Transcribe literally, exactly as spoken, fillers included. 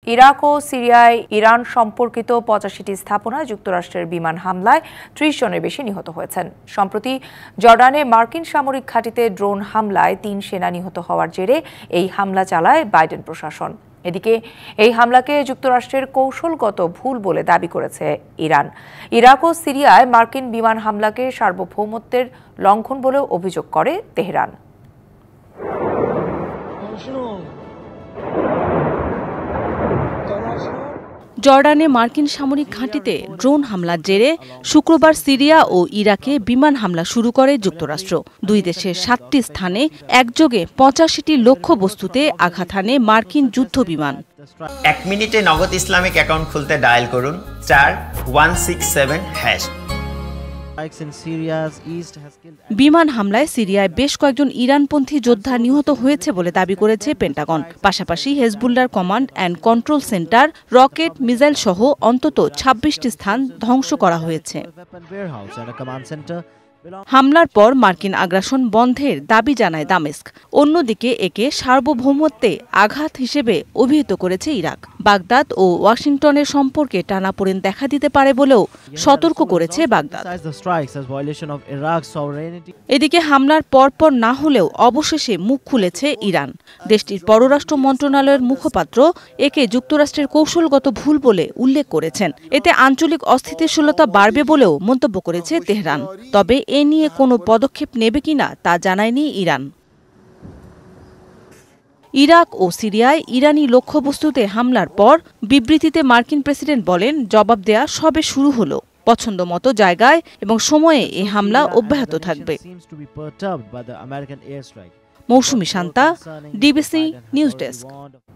Iraq ও সিরিয়ায় Iran সম্পর্কিত পঁচাশিটি স্থাপনায় যুক্তরাষ্ট্রের বিমান হামলায় ত্রিশ জনের বেশি নিহত হয়েছেন। সম্প্রতি জর্ডানে মার্কিন সামরিক ঘাঁটিতে ড্রোন হামলায় তিন সেনা নিহত হওয়ার জেরে এই হামলা চালায় বাইডেন প্রশাসন। এদিকে এই হামলাকে যুক্তরাষ্ট্রের কৌশলগত ভুল বলে দাবি করেছে ইরান। ইরাক ও সিরিয়ায় মার্কিন বিমান হামলাকে সার্বভৌমত্বের লঙ্ঘন বলেও অভিযোগ করে তেহরান। জর্ডানে মার্কিন সামরিক ঘাঁটিতে ড্রোন হামলার জেরে শুক্রবার সিরিয়া ও ইরাকে বিমান হামলা শুরু করে যুক্তরাষ্ট্র। দুই দেশের সাতটি স্থানে একযোগে পঁচাশিটি লক্ষ্যবস্তুতে আঘাত হানে মার্কিন যুদ্ধ বিমান। এক মিনিটে নগদ ইসলামিক অ্যাকাউন্ট খুলতে ডায়াল করুন star one six seven hash. বিমান হামলায় সিরিয়ায় বেশ কয়েকজন ইরানপন্থী যোদ্ধা নিহত হয়েছে বলে দাবি করেছে পেন্টাগন। পাশাপাশি হেজবুল্লাহর command and control centre, rocket, missile সহ অন্তত ছাব্বিশটি স্থান ধ্বংস করা হয়েছে। হামলার পর মার্কিন আগ্রাসন বন্ধের দাবি জানায় দামেস্ক। অন্যদিকে একে সার্বভৌমত্বে আঘাত হিসেবে অভিহিত করেছে ইরাক। বাগদাদ ও ওয়াশিংটনের সম্পর্কে টানাপোড়েন দেখা দিতে পারে বলেও সতর্ক করেছে বাগদাদ। এদিকে হামলার পরপর না হলেও অবশেষে মুখ খুলেছে ইরান। দেশটির পররাষ্ট্র মন্ত্রণালয়ের মুখপাত্র একে যুক্তরাষ্ট্রের কৌশলগত ভুল বলে উল্লেখ করেছেন। এতে আঞ্চলিক অস্থিতিশীলতা বাড়বে বলেও মন্তব্য করেছে তেহরান। তবে এ নিয়ে কোনো পদক্ষেপ নেবে কিনা তা জানায়নি ইরান। ইরাক ও সিরিয়ায় ইরানি লক্ষ্যবস্তুতে হামলার পর বিবৃতিতে মার্কিন প্রেসিডেন্ট বলেন, জবাব দেয়া সবে শুরু হলো। পছন্দ মতো জায়গায় এবং সময়ে এই হামলা অব্যাহত থাকবে। Mousumi Shanta, DBC news desk.